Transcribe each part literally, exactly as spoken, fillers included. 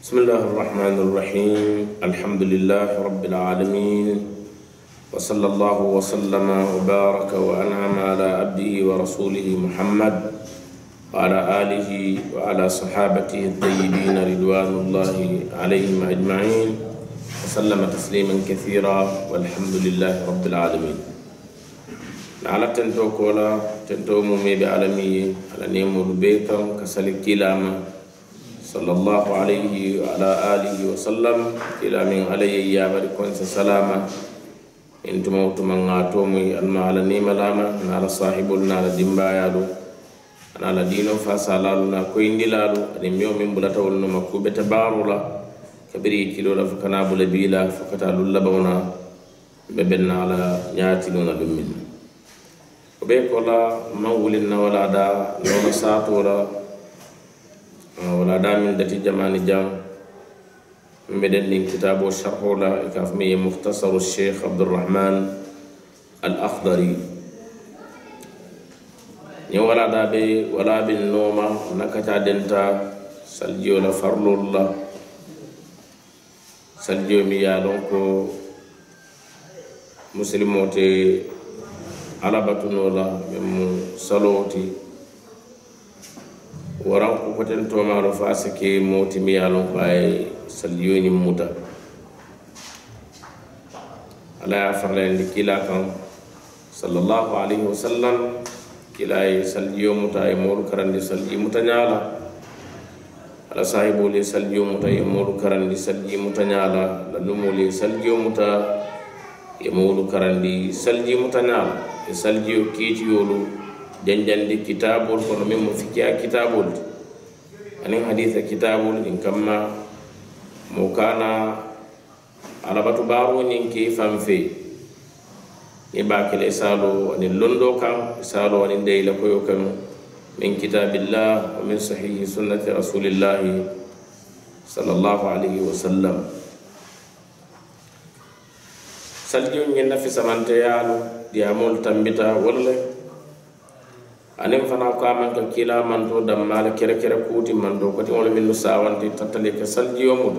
بسم الله الرحمن الرحيم الحمد لله رب العالمين وصلى الله وسلم وبارك وأنعم على عبده ورسوله محمد وعلى آله وعلى صحابته الطيبين رضوان الله عليهم أجمعين وسلم تسليما كثيرا والحمد لله رب العالمين. على تنتو كولا تنتو مومي بعالمي على نيمو البيكم كسلك كلاما صلى الله عليه وعلى آله وسلم إلى من عليه يا بركون سلامة انتم موتم غاتومي الما على نيم لاما على صاحبنا على دمبا يالو على دينو فاسالالنا كوين دلالو ان يوم من بلاتو المكوبة تبارولا كبري كيلو لفكنا بلبيلا فكتالو لبونا ببنا على نياتلون لمن وبيكولا مولنا ولا دا نولا ساتورا ولا دامن دتي جماني جام مدن كتابه شرحه لا كافمي مختصر الشيخ عبد الرحمن الأخضري ني ولا دابي ولا بالنوم نكتا دنتا سلجيو لا فرلو الله سلجيو ميا دونكو مسلموتي على باتنولا مم سلوتي waran ko koten to ma ro fasike moti mi yalon ko ay salyoni muta ala farlen kila kan sallallahu alaihi wasallam kila ay salyo muta ay mor karandi salyi muta nyala ala sahibo le salyo muta ay mor karandi salyi muta nyala la lumo le salyo muta e mor karandi salyi muta nyala e salyo kiti yolu janjandi kitabul kono min mo fikiya kitabul anin haditha kitabul in kamma mo kana alabatu baro nin ke famfe ni bakile salo anin londo kan salo anin deyla koyo kan min kitabillah wa min sahih sunnati rasulillah sallallahu alaihi wasallam saljo nyen nafi samante yalo diamol tambita wala anin fana ko man ka kila man to dam mala kere kere kuti man do ko wala min sawanti tatale ka saljiyo mud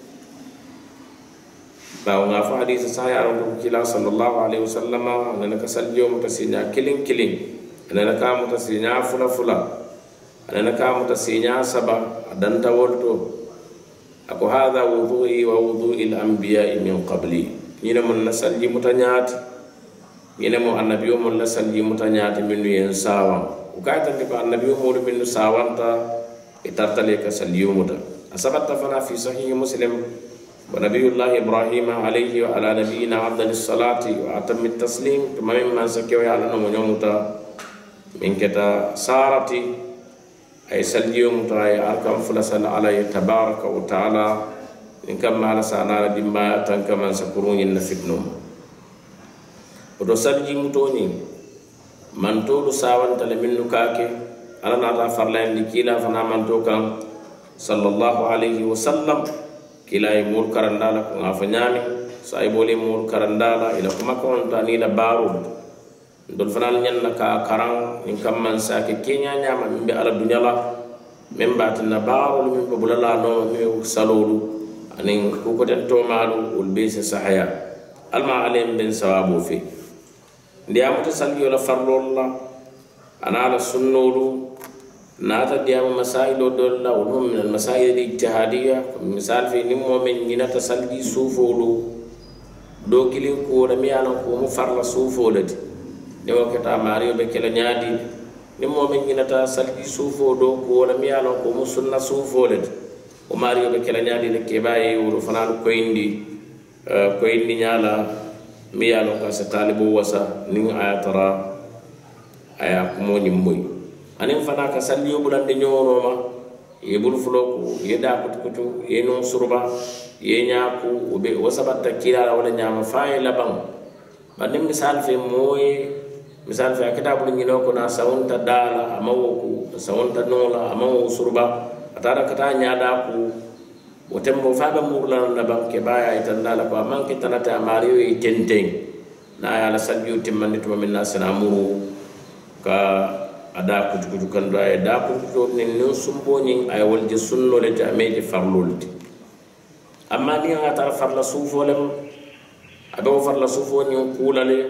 ba nga fa hadith sahih aro kila sallallahu alaihi wasallam anana ka saljiyo mud sinya kilin kilin anana ka mud sinya fula fula anana ka mud sinya saba adanta wolto ako hadha wudu'i wa wudu'il anbiya'i min qabli ina mun nasalji mutanyati yene mo annabiyo mo la salji mutanyati minnu yen sawa ukata ko annabiyo mo minnu sawanta itartale ka saljiyo muta asabatta fana fi sahih muslim wa nabiyullah ibrahim alayhi wa ala nabiyina afdal salati wa atam taslim kama mimma sakiwa ya ala no nyomuta min keta sarati ay saljiyo muta ay arkam fulasal alayhi tabaraka wa taala in kama ala sana dimba tan kama sakuruni nafidnum oto salji mutoni mantoɗo sawantale minnu kake ala nata farlayndi kila fana manto kan sallallahu alayhi wa sallam kila e mol karandala ko nga fa ñaami so ay bole mol karandala ila ko makka wonta ni la barud ndol fanal ñanna ka karan in kam man sake kenya ñama mimbe ala dunyala min batina barul min bulala no mi salolu anin ko ko den to malu ul bese sahaya alma alayhim bin sawabu fi ndiyamuta salgiyo la farlol la ana la sunnolu naata diyamu masailo dol la wol min al masail al ijtihadiyya misal fi nim momen ñinata salgi suufolu do kilin ko da mi ala ko mu farla suufolati de wakata mariyo be kala ñaadi nim momen ñinata salgi suufo do ko da mi ala ko mu sunna suufolati o mariyo be kala ñaadi de ke baye wuro fanal koyndi koyndi ñala mi yalo ka sa talibu wasa nin ayatara aya kumo nyimmoy anin fana ka salliyo bulande ñoronoma ye bul fuloku ye da kutukutu ye non surba ye ñaaku obe wasabatta kilala wala ñama faye labang banim misal fe moy misal fe kitabul ñino ko na sawunta dala amawoku sawunta nola amawo surba atara kata ñada ku wotembo faaba murlan na banke baya itandala ko manke tanata mariyo e tenteng na ala salbiyo timmani to min nasana muru ka ada kujukuju kan da da kujukuju nin no sumbo nin ay walje sunno le ta meje farlolti amma ni nga tar farla sufo lem abe o farla sufo ni kula le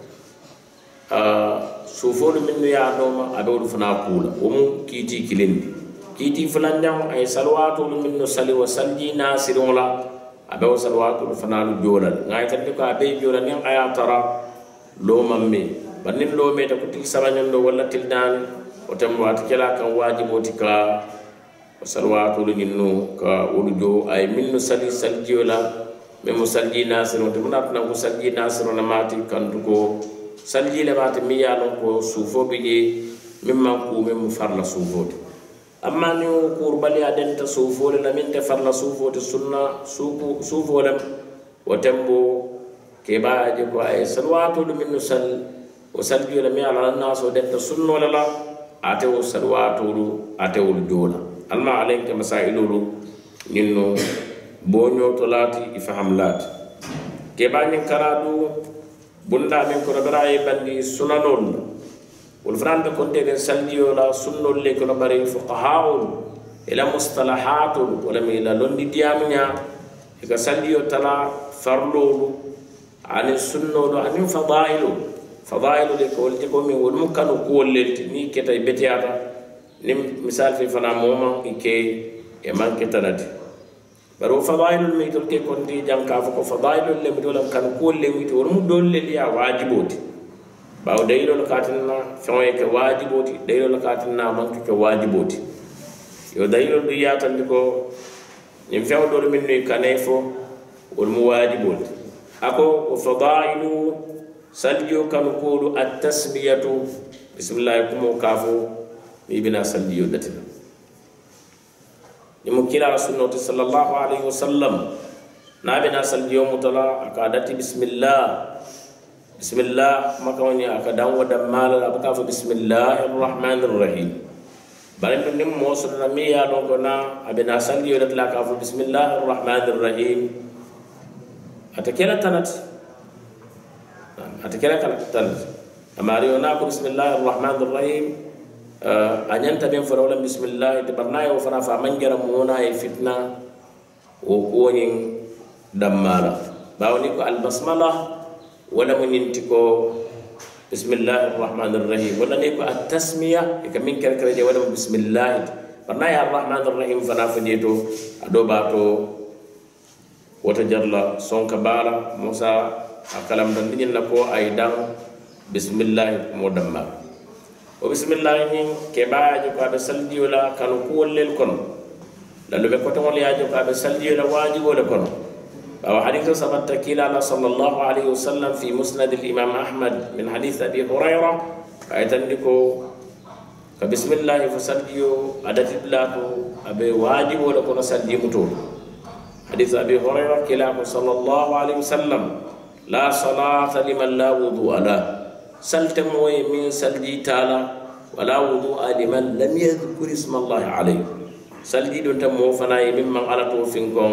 uh, sufo do min ya doma abe o fana kula o mu kiti kilindi kiti fulanjam ay salawatu min no sali wa salji nasirun la abe o salawatu fana lu jolal ngay tan ko abe jolal ni aya tara lo mamme banin lo me ta ko til sabanyon do wala til dan o tam wat kala kan wajibo tika salawatu ninno ka wulujo ay min no sali salji wala me musalji nasirun to munat na musalji nasirun na mati kan ko salji le mati mi ya lon ko sufo bi je mimman ku mem farla sufo amma ni kurbali adenta sufo le min te farla sufo te sunna sufu sufo le watembo ke baaje ko ay salawatu min no sal o salji le mi ala naso denta sunno la ate o salawatu ate o jola alma alayka masailulu ninno bonyo tolati ifahamlat ke bani karadu bunda min ko baraye bandi sunanol wal frande konte den saljiyo la sunnol le ko bari fuqahaul ila mustalahatul wala mi la londi diamnya e ka saljiyo tala farlolu ani sunnolu ani fadailu fadailu de ko wolti ko mi wol mukanu ko wollelti ni keta betiyata nim misal fi fana moma ike e manke tanati baro fadailul mi to ke kondi jam ka ko fadailul le mi dolam kan ko le mi to mu dolle liya wajiboti bawo daylo katinna fon ke wajiboti daylo katinna manke ke wajiboti yo daylo du yatan ko nim few do min ni kanefo wal mu wajiboti ako fadailu salju kan ko at tasmiyatu bismillah kum kafo ibina salliyo datina ni mukila sunnati sallallahu alaihi wasallam nabina salliyo mutala akadati bismillah bismillah makawni akadan wada mala abaka fa bismillahir rahmanir rahim barin nim mosul namiya don kona abina salliyo datla ka fa bismillahir rahmanir rahim atakela tanat atakela tanat amariyo na ko bismillahir rahmanir rahim Uh, anyanta ben fara bismillah te barna yo fara fa manjara mona e fitna o konin damala bawni ko al basmala wala muninti ko bismillahir rahmanir rahim wala ne ko at tasmiya e kamin kar kar je wala bismillah barna ya rahmanir rahim fana fadito ado bato wata jarla sonka bala musa akalam dan din nako ay dang bismillah mo damala o bismillah ni ke baajo ko be saldi wala kanu ko wollel kono lalu be ko to wol yaajo ko be saldi wala wajibo le kono wa hadithu sabatta kila sallallahu alaihi wasallam fi musnad al imam ahmad min hadith abi hurairah ayatan diko ka bismillah fa saldiyo adati blatu abe wajibo le kono saldi muto hadith abi hurairah kila sallallahu alaihi wasallam la salata liman la wudu'a la سلت موي من سلجي تالا ولا وضوء لمن لم يذكر اسم الله عليه سلجي دون تمو فناي ممن على توفينكم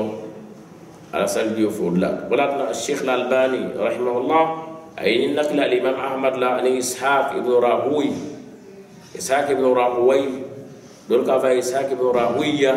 على سلجي فولا ولكن الشيخ الألباني رحمه الله أي نقل الإمام أحمد لا أن إسحاق ابن راهوي إسحاق ابن راهوي دول كافا إسحاق ابن راهوية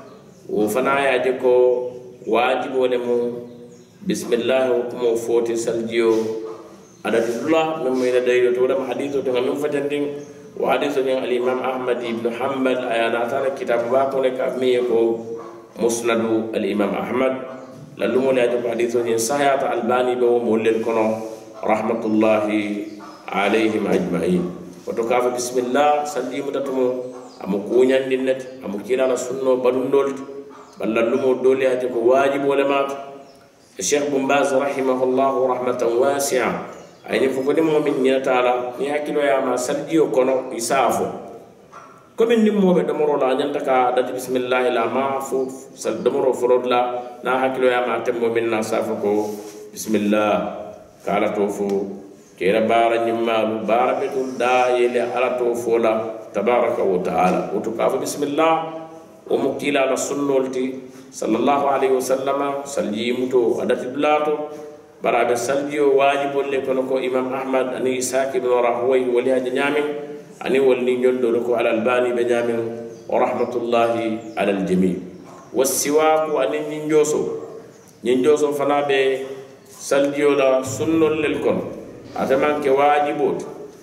وفناي أجكو واجب ولمو بسم الله وكمو فوتي سلجيو ada dullah mem ina dayro to dam hadithu to ngam fatanding wa hadithu ni al imam ahmad ibn hanbal ayana tara kitab ba ko ne ka mi ko musnad al imam ahmad lalu mo la to hadithu ni sahih albani do mo lel kono rahmatullahi alayhim ajma'in wa to ka bismillah salli mutatumo amu kunyan dinnat amu kila la sunno badundol balla lumo dole ati ko wajib wala mat الشيخ بن باز رحمه الله رحمة واسعة ayni fo kodi momin ñina taala ni hakkilo yama saljiyo kono isafo komin nimmoɓe domoro la ñanta ka dati bisimillahi la ma fo sal domoro forod la na hakkilo yama temmo min na safo ko bisimillah ka ala to fo kera bara ñimmalu bara ɓe tum da yele ala to fo la tabaraka wa taala woto ka fo bisimillah o mo kiilala sunnolti sallallahu alayhi wa sallama saljimuto adati dulato barabe saljiyo wajibol le kono ko imam ahmad ani ishaq ibn rahway wali haji nyamin ani wolni nyondo ko al albani be nyamin wa rahmatullahi ala al jami' was siwaq ani njoso ñin joso fana be saldio la sunnol lel kon ataman ke wajibot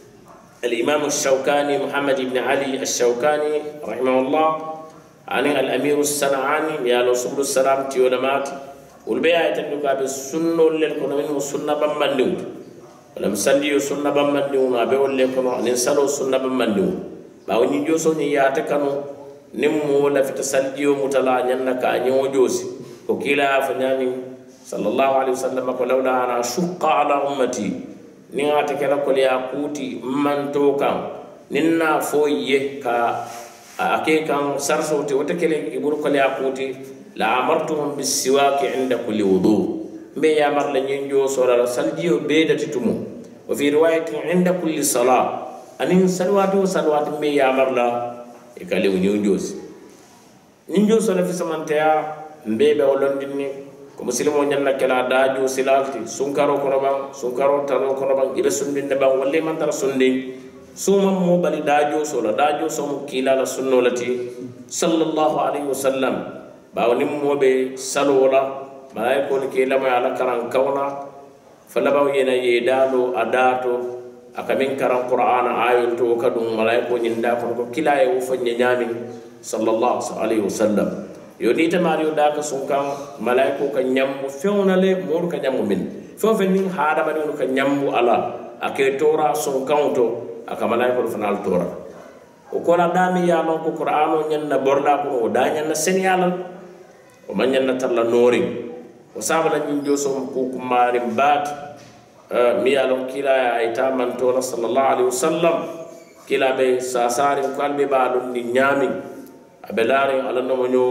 الإمام الشوكاني محمد بن علي الشوكاني رحمه الله عن الأمير الصنعاني يا رسول السلام تيولمات والبيع تندك بالسنة للكون منه سنة بمندو ولم سليو سنة بمندو أبي ولا كون نسلو سنة بمندو باو نيجوسو نياتكانو نمو ولا في تسليو متلا نينك أنيو جوسي وكلا فناني صلى الله عليه وسلم ولولا أنا شق على أمتي ni ate kala ko ya kuti manto kan ninna foye ka ake kan sarso te wata kele ibur ko ya kuti la amartuhum bisiwaki inda kulli wudu be ya mar la nyenjo sora saljiyo be datitumo wa fi riwayatin inda kulli salat anin salwatu salwatu be ya mar la e kale nyenjo nyenjo sora fi samantaya be be wolondini ko muslimo ñanna kala daaju silalti sunkaro kono ban sunkaro tano kono ban ibe sundinde ban walle man tara sundi suma mo bali daaju so la daaju so mo kila la sunnolati sallallahu alaihi wasallam bawni mo be salola malaiko ni kila ma ala karan kawna fala baw yena yedalo adato akamin karan qur'ana ayul to kadum malaiko nyinda ko kila e wo fanya nyami sallallahu alaihi wasallam yoni tamario da ka sunkan malaiko ka nyammu fewnale modu ka nyammu min fofe nin haada bani ka nyammu ala ake tora sunkan to aka malaiko fanal tora o kola dami ya non ko qur'ano nyanna borda ko o da nyanna senyala o man nyanna talla nori o sabala nyin joso ko kumari bat mi alon kila ay taman tora sallallahu alaihi wasallam kila be sasari kalbe ba dum ni nyami abelari ala no mo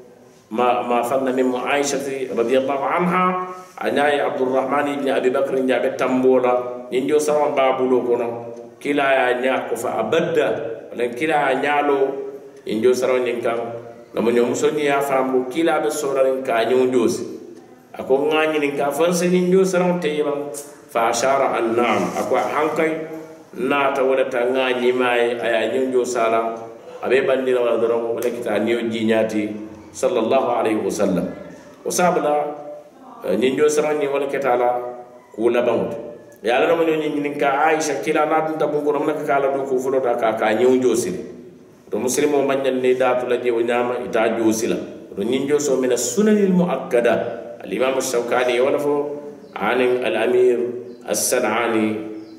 ما ما فن من عائشة رضي الله عنها أناي عبد الرحمن بن أبي بكر جاب تمبولا نيجو سما بابلو كنا كلا يا كفا أبدا ولكن كلا يالو نيجو سما نيكام لما نيوم سوني يا فامو كلا بسورة نيكا نيوم جوز أكو غاني نيكا فنس نيجو سما تيجي فأشار النعم أكو هانكاي ناتا ولا تغاني ماي أيا نيوم جو سالا أبي بندي ولا درو ولا كتا نيو جيناتي صلى الله عليه وسلم وسابلا نينجو سراني ولا كتالا كولا بامت يا لا من نينكا عائشه كلا نادن تبو ko namna kala do ko fulota ka ka nyew josili to muslimo manyan ne datu la jew nyama ita josila to ninjo so min as-sunanil muakkada al-imam ash-shawkani wala fo alim al-amir as-sanani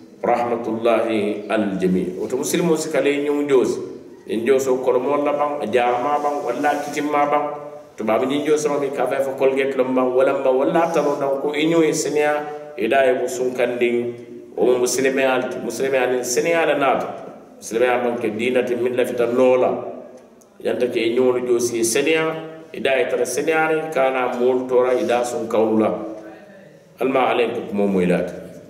rahmatullahi al-jami' to muslimo sikale nyew josi ninjo so ko mo la bang jaama bang wala kitimma bang to babu ninjo so mi ka fa fa colgate lo bang wala ba wala tano dan ko inyo e senia idaye bu sunkanding o muslime al muslime al senia la nat muslime am ke dinati min la fitan nola yanta ke inyo lo josi senia idaye tara senia kana mol tora ida sun kawla alma alaykum mumuilat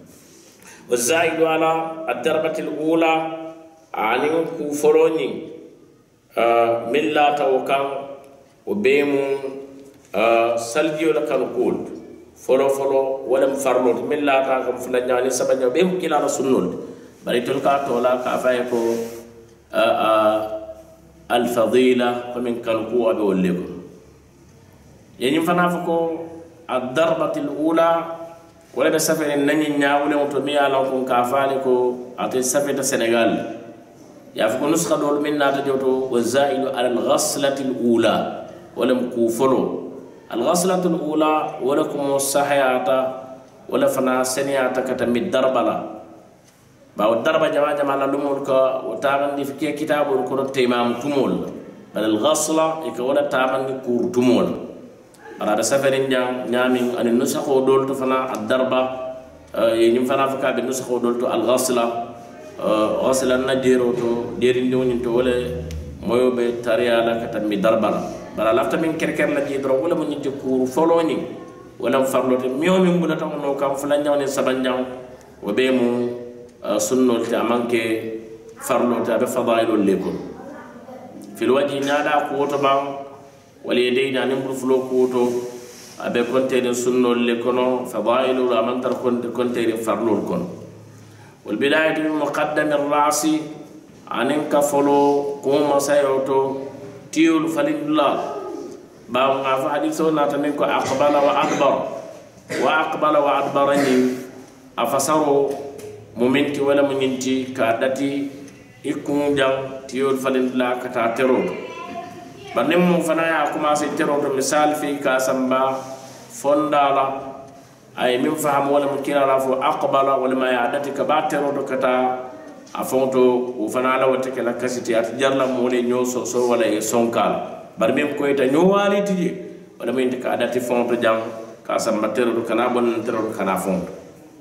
والزائد على الضربة الأولى anin ku foroni uh, milla tawakan o bemu uh, saljiyo la kan kul folo folo wala farlo milla ta kam fulanya ni sabanya bemu kila la sunnul bari tol ka tola ka fay ko uh, uh, al fadila min kan ku abi wollego yani fana fako ad darbatil ula wala be safere nani nyaawle to mi ala ko ka faale ko ate safeta Senegal يافكو نسخة دول من ناتا جوتو والزائد على الغسلة الأولى ولم كوفلو الغسلة الأولى ولكم الصحياتا ولا فنا سنياتا كتم الدربة لا باو الدربة جماعة جماعة لمولك وتابن دي فكي كتاب ولكم تيمام تمول بل الغسلة إكا ولا تابن كور تمول على سفرين جام نامين أن النسخة دولتو فنا الدربة ينم فنا فكا بالنسخة دولتو الغسلة غسل النجير تو ديرين دون تو ولا مويو بي تاريالا كتمي دربلا بلا لافتا من كركر لا جي درو ولا من يجكور فولوني ولا فرلوت ميو من بولا تام نو كام فلان جاوني سبان جاو وبيمو سنول تي امانكي فرلوت ابي فضائل ليكم في الوجه نادا قوتو بام واليدين نمبر فلو قوتو ابي كونتي سنول ليكونو فضائل ولا من تر كونتي فرلول كون والبداية من مقدم الرأس عن كفلو قوم سيوتو تيول فلله باو غاف حديثو ناتنين كو أقبل وأدبر وأقبل وأدبر ني أفسروا ممنتي ولا مننتي كادتي يكون جام تيول فلن لا كتا ترود بنم فنا يا كما سي ترود مثال في كاسمبا فوندالا أي من فهم ولا ممكن رافو أقبل ولا ما يعدتي كبا ترود كتا أفونتو وفنا لا وتكلا كسيتي أتجرلا مولي نيو سو سو ولا يسونكال برميم كويتا نيو والي تيجي ولا من تكادتي فونتو جام كاسمبا ترود كنا بن ترود كنا فونتو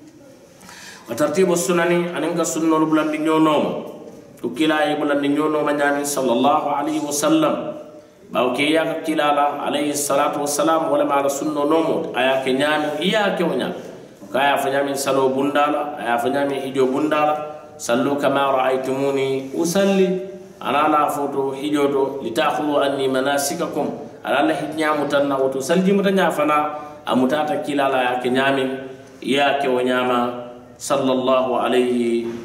وترتيب السنن أنك سنن بلند نيونوم وكلا بلند نيونوم نامي صلى الله عليه وسلم باوكيا كلا عليه الصلاة والسلام ولا على سنن نوم أيا كنيان إيا كونيا كايا فنيامين سلو بندالا أيا فنيامين هجو بندالا صلوا كما رأيتموني أصلي أنا لا فوتو هجوتو لتأخذوا أني مناسككم أنا لا هجنيا متنا وتسلجي متنا فنا أمتاتا كلا يا كنيامين إيا كونياما صلى الله عليه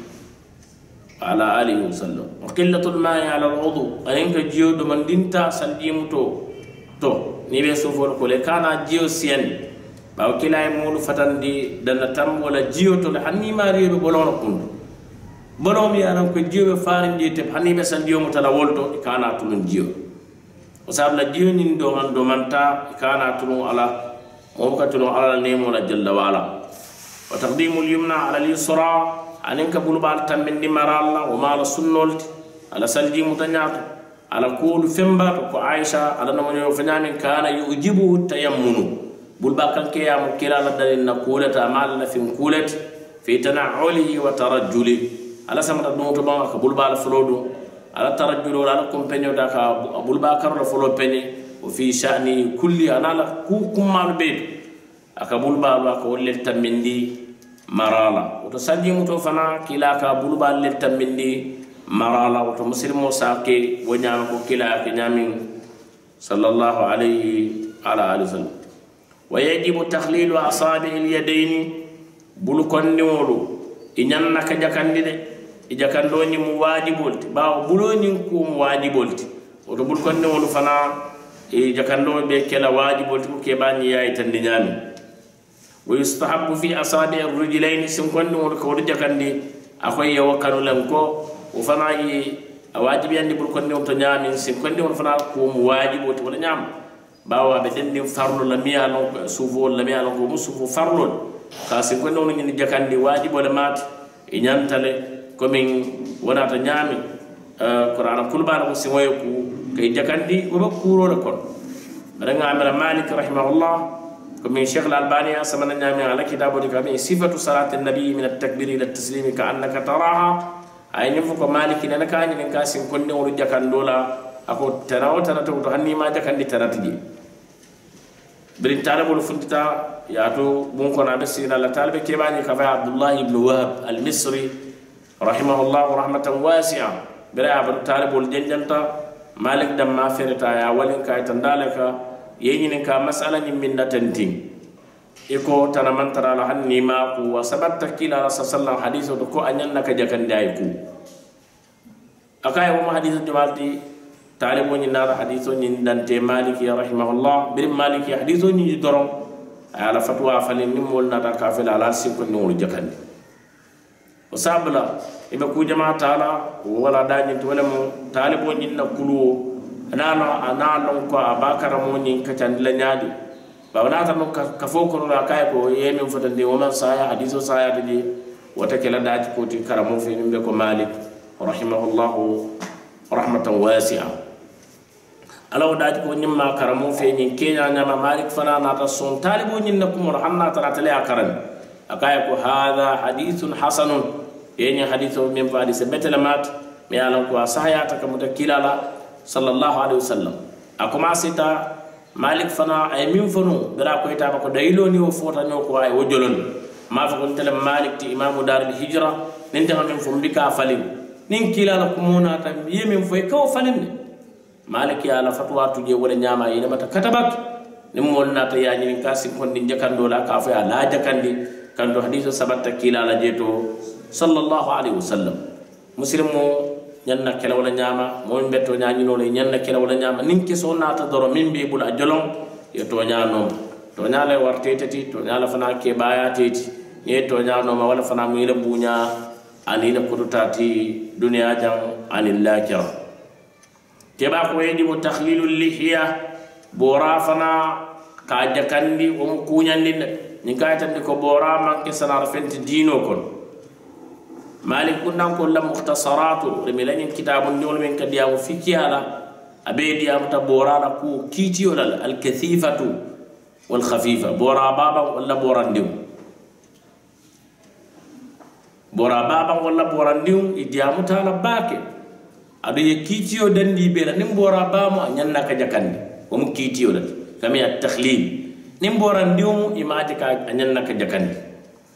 وعلى آله وسلم وقلة الماء على الوضوء أنك جيو دمن دينتا سلجيم تو تو نيبي سوفور كولي كانا جيو سين باو كلا يمول فتن دي دانا تم ولا جيو تو لحني ما ريو بولون كنت بولون يارم كو جيو فارن دي تب حني بسن جيو متلا ولتو كانا تلون جيو وساب لا جيو نين دومان دومانتا كانا تلون على موكا تلون على نيمو جل وعلا وتقديم اليمنى على اليسرى أنك بلبال تمن مرالنا وما على السنولت على سلجي متنيات على كل فمبر وعائشة على نمو فنان كان يعجبه التيمم بلبال كان كيا مكلا لدى النقولة أمالنا في مقولة في تنعله وترجله على سمت النوت بانك بلبال فلودو على ترجل على كمبنيو داك بلبال كرل فلو بني وفي شأن كل أنا لكوكم مع البيت aka bulbal wa ko lel tamindi marala to sanji muto fana kila ka bulbal lel tamindi marala to muslimo sake wonyama ko kila ka nyamin sallallahu alayhi ala alihi wasallam wa yajibu takhlilu asabi al yadayn bulu konni wolu inyanna ka jakandi de jakando ni mu wajibolti bawo bulo ni ko mu wajibolti to bulu konni wolu fana e jakando be kala wajibolti ko ke bani yayi tandi nyami ويستحب في أصابع الرجلين سنكون وركود جكندي أخوي وكانوا لمكو وفناي واجب يعني بركون يوم تنام سنكون يوم فنا كوم واجب ولا نعم باوا بدن فرل لميا لون سوفو لميا لون مسوفو فرل كاسنكون يوم نيجي جكندي واجب ولا مات إنيان تله كمين ونا تنامي قرآن كل بار مسويكو كي جكندي وبكورو لكون بدنا عمل مالك رحمه الله كمن شيخ الألباني سمعنا نعمي على كتابه كمن صفة صلاة النبي من التكبير إلى التسليم كأنك تراها أي نفوك مالك إننا كان ينكاسين كل نور جكان دولا أكو تناو تناتو تهني ما جكان دي تناتجي برين طالب الفنتا ياتو بونكونا بسينا لطالب كيباني كفاية عبد الله بن وهب المصري رحمه الله رحمة واسعة برا عبد طالب الجنجنتا مالك دم ما فرتا يا ولين كاي تندالك يجيني كمسألة من نتنتين إكو تنامن ترى لهن نيما كو وسبب تكيل على سلسلة حديث وتكو أنينا كجكن دايكو أكاي وما حديث جمالتي تعلمون النار حديث نندنتي مالك يا رحمه الله بريم مالك يا حديث يجدرون على فتوى فلن نمول نتا كافل على سيكون نور جكن وسابلا إبا كو جماعة تعالى ولا داني تولمو تعلمون إن كلو nana analon ko abakara moni katan lanyadi ba wana tan ka foko la kay ko yemi fotande o man saya hadiso saya de wata kala daati ko ti karamo fe nimbe ko malik rahimahullahu rahmatan wasi'a alaw daati ko nyimma karamo fe nyin kenya nyama malik fana na ta son talibo nyin nakum hanna tara tale akaran akay ko hadha hadithun hasanun yeni hadithu min fa hadith betelamat mi alan ko sahaya ta kamutakilala sallallahu alaihi wasallam akuma sita malik fana ay min fonu dara ko ita ko daylo ni o fota no ko ay wojolon ma fa ko tele malik ti imamu dar al hijra nin tan min fum bika falin nin kila la ko mona tam yemin foy ko falin malik ya la fatwa tuje wala nyama ina mata katabak nim mol nata ya ni kasi kon din jakando la ka fa la jakandi kando hadithu sabatta kila la jeto sallallahu alaihi wasallam muslimu ñanna kela wala ñama mo betto ñañino le ñanna kela wala ñama nin keso nata doro min be bula jolong yo to ñano to ñala warte tati to ñala fana ke baya tati ye to ñano ma wala fana mu ila buña ani la kudutati dunya jang anil lakira keba ko yedi mo takhlilul lihiya bora fana ka jakandi o mo kuñandi ni kaytandi ko bora manke sanar fenti dino kon مالك كنا نقول له مختصرات رميلين كتاب النول من كديام فيكيالا أبيدي أم تبورا نكو كيتي ولا الكثيفة والخفيفة بورا بابا ولا بورا نديو بورا بابا ولا بورا نديو إديام تالا باكي أبي كيتي ودندي بيلا نم بورا بابا نينا كجكاني وم كيتي ولا كمية التخليل نم بورا نديو إماتك نينا كجكاني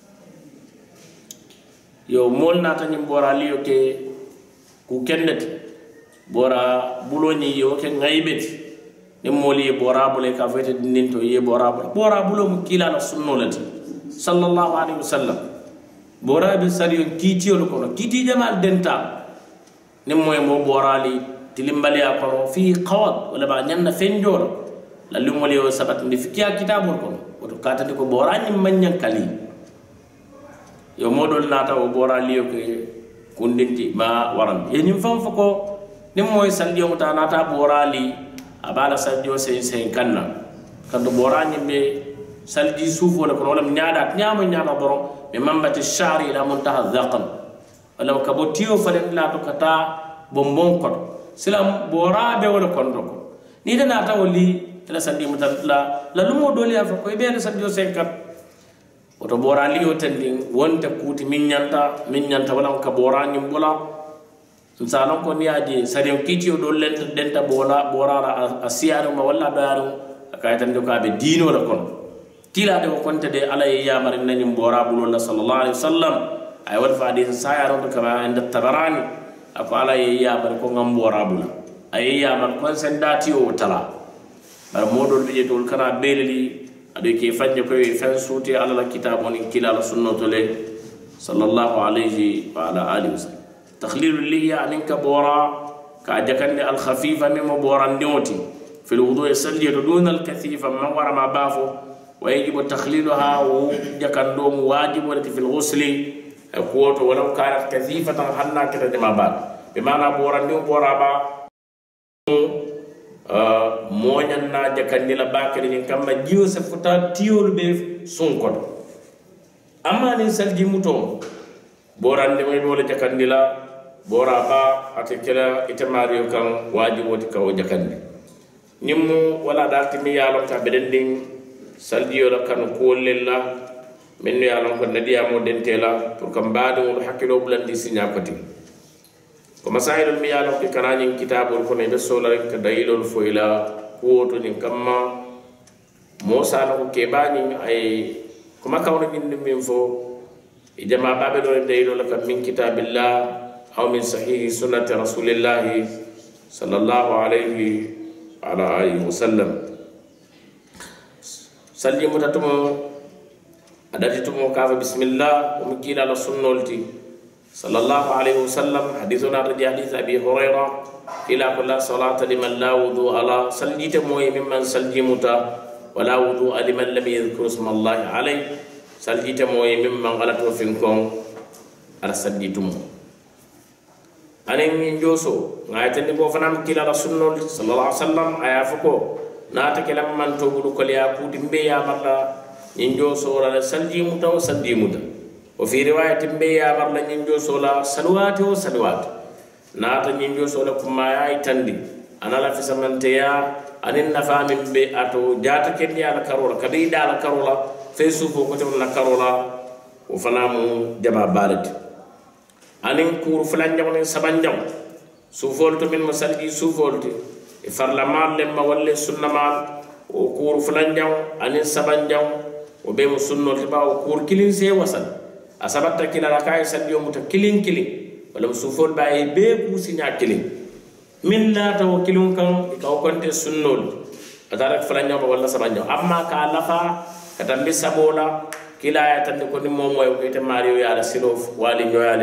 yo mol nata nyim bora liyo ke ku kennet bora buloni yo ke ngaybet ni moli bora bule ka fete ninto ye bora bora bulo mu kila na sunno lati sallallahu alaihi wasallam bora bi sariyo kiti yo ko kiti jamal denta ni moy mo bora li tilimbali akoro fi qawad wala ba nyanna fenjoro la lumoli yo sabat ndi fikiya kitabul ko to katati ko bora ni manyan kali yo modol nata o bora liyo ke kundinti ma waran e nim fam fako nim moy saldio mata nata bora li abala saldio sen sen kanna kando bora nyimbe saldi sufo la ko wala nyaada nyama nyama borom be mambati shari ila muntaha dhaqan wala ka botiyo falen la to kata bombon ko silam bora be wala kondo ko ni da nata wali la saldi mata la la lumo doli afa ko be saldio sen kan oto bora liyo tending wonta kuti min nyanta min nyanta wala ka bora nyum bula nsalon ko niaji sariyo kitiyo do lenta denta bola bora asiyaru ma wala daru akay tan do ka be dino la kon tila de ko konte de alay yamar nanyum bora bulo sallallahu alaihi wasallam ay wal fa hadith sayaro do kama inda tabarani ako alay yamar ko ngam bora bula ay yamar kon sen dati o tala bar modol bi jetol kana beleli ade ke fanje ko fen suti ala la kitab on kila la sunnatu le sallallahu alayhi wa ala alihi wasallam takhlilul liya aninka bora ka jakande al khafifa mimo bora ndoti fi al wudu yasalli dun al kathifa ma wara ma bafo wa yajibu takhliluha wa jakando wajibu lati fi al ghusli ko to wala ka kathifa tan hanna kita de ma ba be mana bora ndim bora ba moñan na jakandi la bakari ni kamma jiwo se futa tiol be sunkot amma ni salji muto borande moy wala jakandi la bora ba ate kala itamario kan wajibo ti kaw jakandi nimmu wala darti mi yalo ta bedending salji la kan ko lella minno yalo ko nadiya mo dentela pour kam baadu hakilo bulandi sinya pati ko masailul mi yalo ke kanani kitabul ko ne be sola rek dalilul foila woto ni kamma mosa no ke bani ay ko makawno ni min fo e jama babe do dalilul kam min kitabillah aw min sahih sunnati rasulillah sallallahu alayhi wa ala alihi wasallam salli mutatumo adati tumo ka bismillah wa mukila la sunnolti sallallahu alaihi wasallam hadithuna radi hadith abi hurairah ila kulli salati liman la wudu ala sallita moy mimman saljimuta wala wudu liman lam yadhkur isma allah alayhi sallita moy mimman galatu finkon ala sallitum anen min joso ngaytandi bo fanam kila rasulullah sallallahu alaihi wasallam aya fuko nata kelam man to bulu ko liya kuti mbe ya malla min joso ala saljimuta wa sallimuta وفي رواية بيا مرلا نينجو سولا سلوات وسلوات ناتا نينجو سولا كما ياي تندي أنا لا في سمنتيا أن النفع من بي أتو جاتا كني على كارولا كبيدا على كارولا في سوفو كتب على كارولا وفنامو جمع بالد أن كور فلان جمع سبان جمع سوفولت من مسالجي سوفولت فرلمان لما ولي سنمان وكور فلان جمع أن سبان جمع وبيم سنو تبا وكور كلين سي وصل asabata kila rakay sandio muta kilin kilin wala sufol baye be ku sinya kilin min la taw kilun kan ka konte sunnol atara falanya wala sabanya amma ka lafa katambi sabola kila ya tan ko ni mom moy ko te mario ya la silof wali nyoyale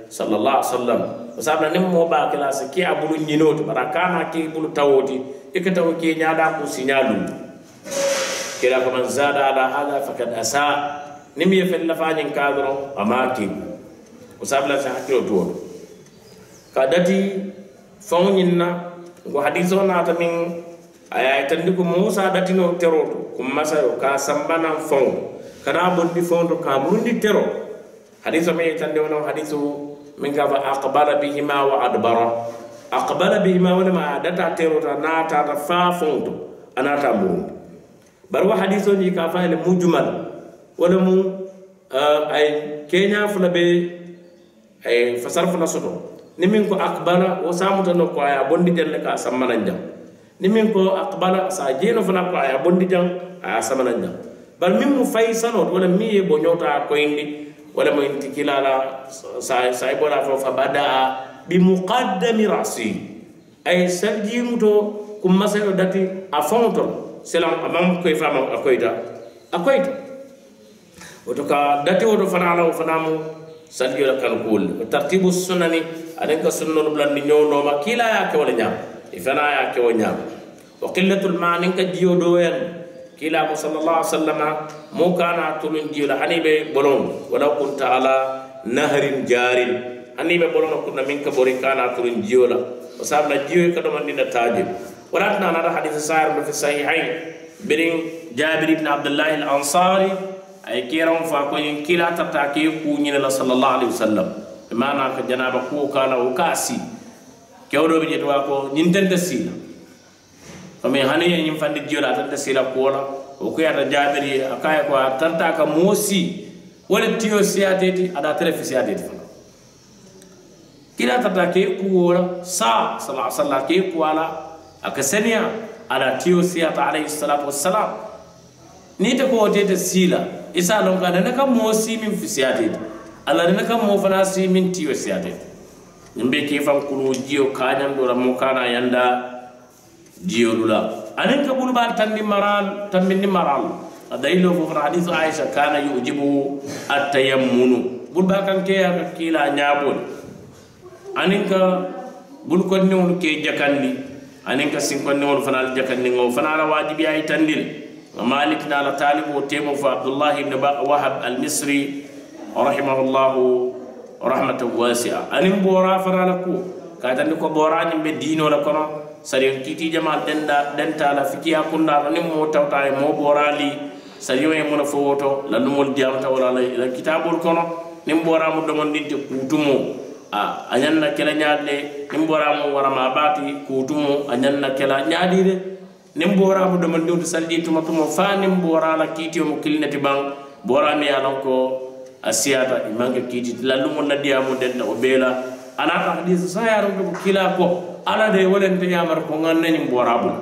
sallallahu alaihi wasallam sabna nim mo ba kala se ki abulu nyinoti bara kana ki bulu tawoti ikata ki nyaada ko sinyalu kila ko man zada ala hada fakad asa nim ye fel la fañin kadro amaki o sabla sa hakilo to kadati fawnyinna ko hadiso na tamin aya tandi ko Musa datino teroto ko masayo ka sambana fon kana bondi fondo ka mundi tero hadiso me tandi wono hadiso min ka aqbala bihima wa adbara aqbala bihima wala ma data terota nata ta fa fondo anata mundi barwa hadiso ni ka fa le mujmal wala mu ay kenya fula be ay fasar fula soto ni min ko aqbala wa samuta no ko aya bondi jelle ka sambana jam ni min ko aqbala sa jeno fana ko aya bondi jam aya sambana jam bal min mu faysano wala mi e bonyota ko indi wala mo intikilala sa sa bola fo fa bada bi muqaddami rasi ay salji muto kum masayo dati a fonto selam amam koy fama akoyta akoyta otoka dati wodo fana ala fana mu salji la kan kul tartibu sunani adan ka sunno blan ni nyono ma kila ya ke wala nyam ifana ya ke wala nyam wa qillatul ma'nin ka jiyo do yen kila ko sallallahu alaihi wasallam mo kana tulun jiyo la hanibe bolon wala kunta ala nahrin jarin hanibe bolon kunna min ka bori kana tulun jiyo la wasabla jiyo ka do man dina tajib wala tana na hadith sahih fi sahihain bin jabir ibn abdullah al-ansari ay kiram fa ko yin kila tata ke ku nyina la sallallahu alaihi wasallam mana ka janaba ko kana o kasi kewdo be jetwa ko nyintende sila fami hani yin fandi jiola tante sila ko la o ko yata jabiri akaya ko tanta ka mosi wala tiyo siateti ada trefi siateti kila tata ke ku wala sa sallallahu alaihi wasallam ke ku ala akasania ala tiyo siata alaihi salatu wassalam ni ta ko tete sila isa lon ka na ka mosi min fi siateti ala na ka mo fana si min tiyo siateti nimbe ke fam kulu jiyo kanyam do mo kana yanda jiyo lula anen ka bulu bal tandi maral tammi maral adailu fu hadith aisha kana yujibu at-tayammunu bul ba kan ke ya kila nyabul anen ka bul ko ni on ke jakandi anen ka sin ko ni on fanal jakandi ngo fanala wajibi ay tandil malik na la talibu temo fa abdullah ibn wahab al-misri rahimahullahu rahmatan wasi'a anin bora farala ko kadande ko bora ni be dino la kono sari kiti jamal denda denta la fikiya kunda ni mo tawta e mo borali sari yo e mo foto la lumol diamta wala la kitabul kono ni bora mo do mon dinte kutumo a anyanna kala nyaade ni bora mo wara ma bati kutumo anyanna kala nyaadire ni bora mo do mon dinte saldi tuma tuma fa ni bora la kiti mo kilnati bang bora mi alon ko asiyata imange kiti la lumol na diamo denta o bela anata hadith sayaro ko kila ko ala de wolente yamar ko nganne ni borabul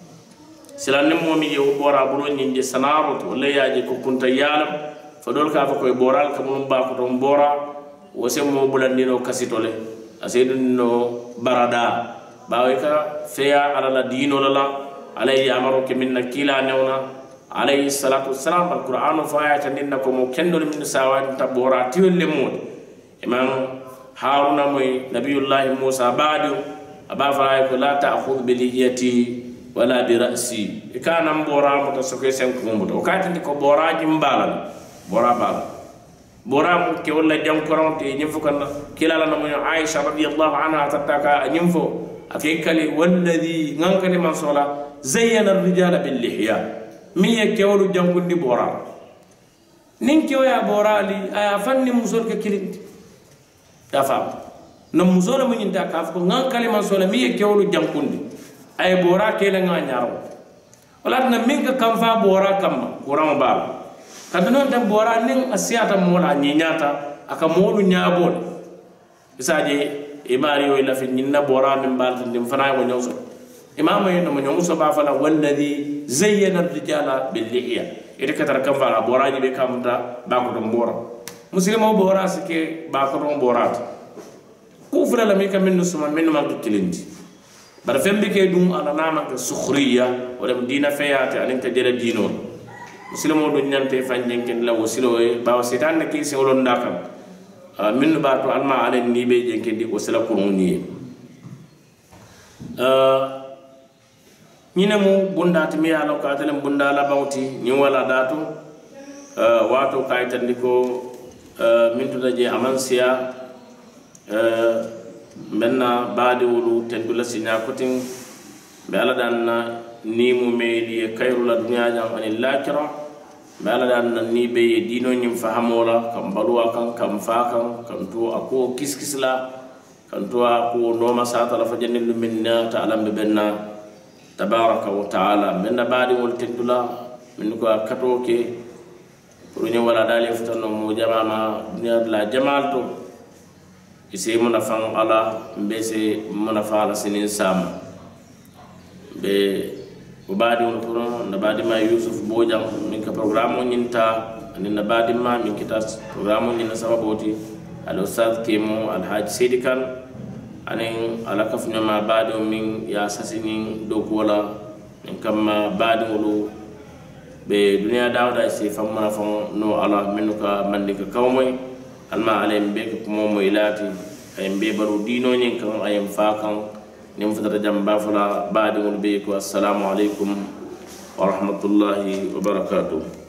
silan nem momi ye borabul ni je sanaro to le yaje ko kunta yalam fa dol ka fa koy boral ka mum ba ko don bora wose mo bulandino kasitole asedun no barada bawe ka feya ala la dino la alay yamaro ke minna kila newna alayhi salatu wassalam alquran fa ayatan innakum mo kendol min sawan tabora tiwle mod imam haruna moy nabiyullah musa badu aba faay ko la ta'khudh bi lihiyati wala bi ra'si ikana mbora mo to soke sen ko mo to kati ko boraji mbala bora bala bora mo ke wala jam koronte nyimfu kan kilala no mo aisha radiyallahu anha tataka nyimfu akikali walladhi ngankani man sola zayyana ar-rijala bil lihya miye kewlu jangundi bora nin kewya borali aya fanni musol ke kilinti dafa no musola mun inta kaf ko ngan kalima sola mi kewlu jankundi ay bora kele nga nyaro wala na minga kam fa bora kam kuram ba kadano tan bora nin asiyata mola nyinyata aka molu nyabol isaje imari yo ila fi nyinna bora min bal tin fana mo nyawso imama yeno mo nyawso ba fala walladhi zayyana ar-rijala bil lihiya ite katara kam fa bora ni be kamta ba ko dum bora muslimo bora sike ba ko dum borat kufra la mika minnu suma minnu ma tukilindi bar fembe ke dum ala nama ka sukhriya wala dina fayati alin ta jere dino muslimo do nyante fanjen ken la wasilo e ba setan ne ki se wolon dakam min ba to alma alen ni be je kendi o sala ko ni euh ñine mu bundati mi ala ko atale bunda la bawti ni wala datu euh wato kay tandiko euh min to je amansiya euh menna baadi wulu tendula sinya kotin be ala dan ni mu meedi kayrula dunya jam anil lakira be ala dan ni be dino nyim fahamola kam balwa kan kam fa kan kan to ako kiskisla kan to ako no masata la fajanil minna ta'ala be benna tabaraka wa ta'ala menna baadi wul tendula min ko katoke pour ñu wala dal yefutano mo jamama dunya la jamal to isi munafang ala mbese munafala sinin sam be ubadi won pour na badi ma yusuf bojam min ka programme nyinta ani na badi ma min kita programme nyina sababoti al ustad kimo al haj sidikan ani ala kafnya ma badi min ya sasinin do ko wala min kam badi wulu be dunya dawda isi famma fam no ala min ka mandika kawmoy alma alayhim be ko momo ilati ayem be baru dino nyin kan ayem fa kan nim fadara jamba fala baadi wol be ko assalamu alaykum wa rahmatullahi wa barakatuh.